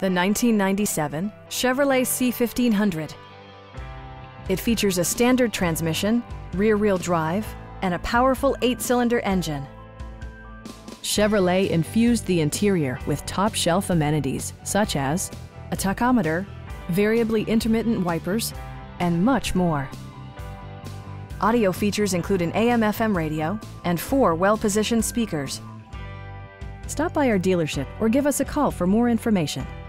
the 1997 Chevrolet C1500. It features a standard transmission, rear-wheel drive, and a powerful 8-cylinder engine. Chevrolet infused the interior with top-shelf amenities such as a tachometer, variably intermittent wipers, and much more. Audio features include an AM/FM radio and 4 well-positioned speakers. Stop by our dealership or give us a call for more information.